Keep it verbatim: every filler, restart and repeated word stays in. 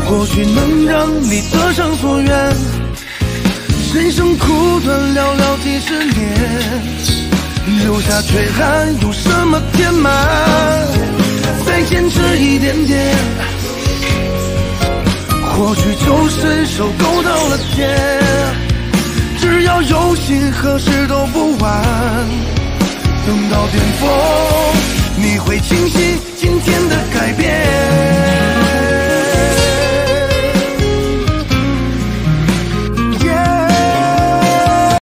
或许能让你得偿所愿。人生苦短，寥寥几十年，留下缺憾有什么填满？再坚持一点点，或许就伸手够到了天。只要有心，何时都不晚。等到巅峰，你会清醒